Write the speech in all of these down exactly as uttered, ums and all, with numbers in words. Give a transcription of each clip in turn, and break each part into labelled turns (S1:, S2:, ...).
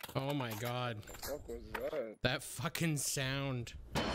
S1: Oh my god.
S2: What the fuck was that?
S1: That fucking sound.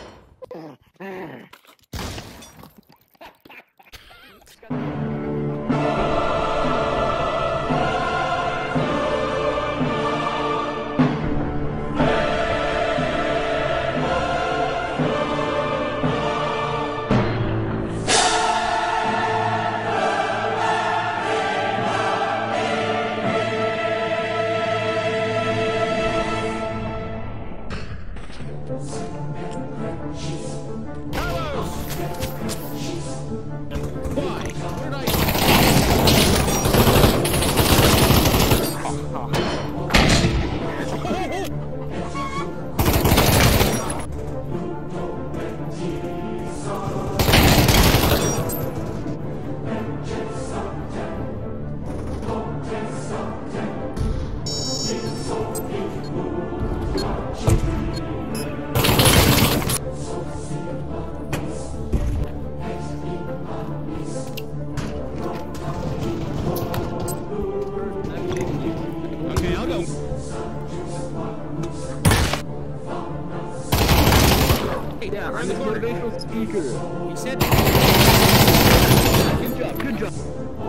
S3: I'm the motivational speaker.
S1: He said.
S3: Good job, good job.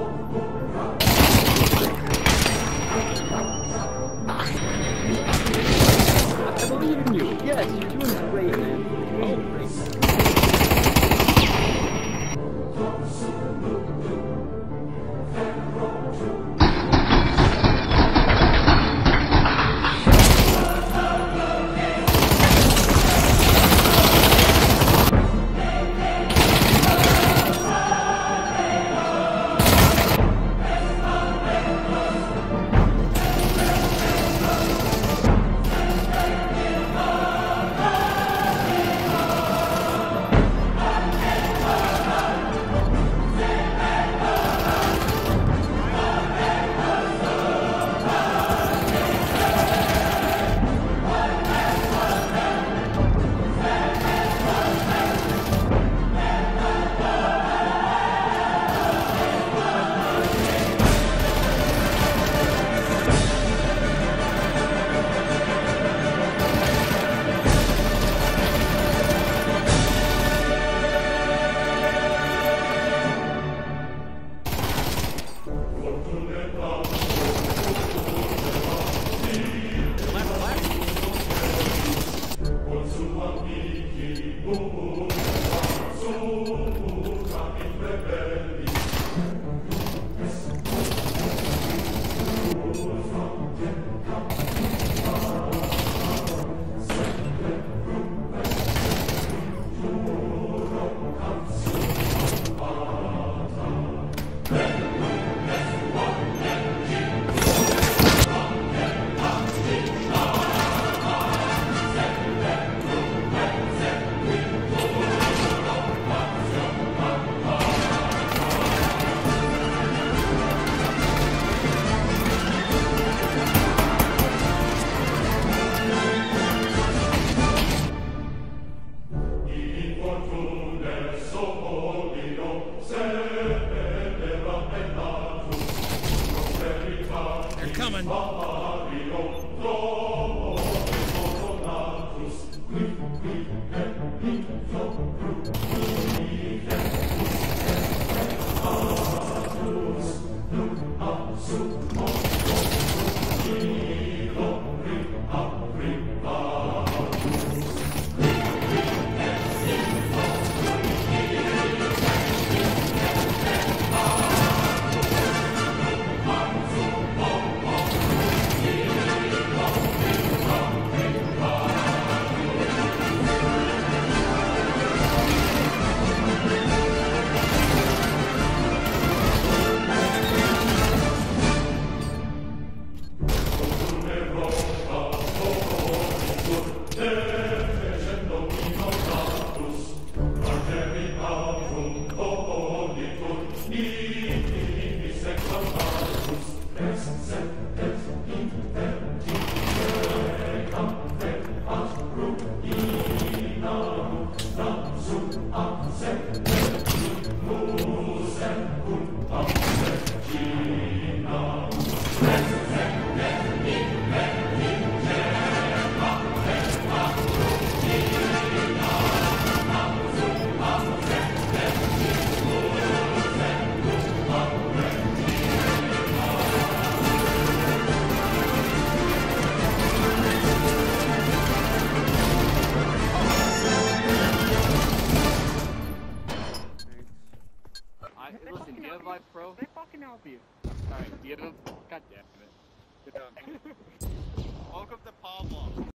S3: I believe in you. Yes, you're doing great, man. Oh, great.
S2: I,
S3: They
S2: listen,
S3: fucking
S2: do you have
S3: help
S2: Live Pro?
S3: They fucking help you.
S2: Alright, do you have... God damn it. Get down.
S4: Welcome to Pavlov.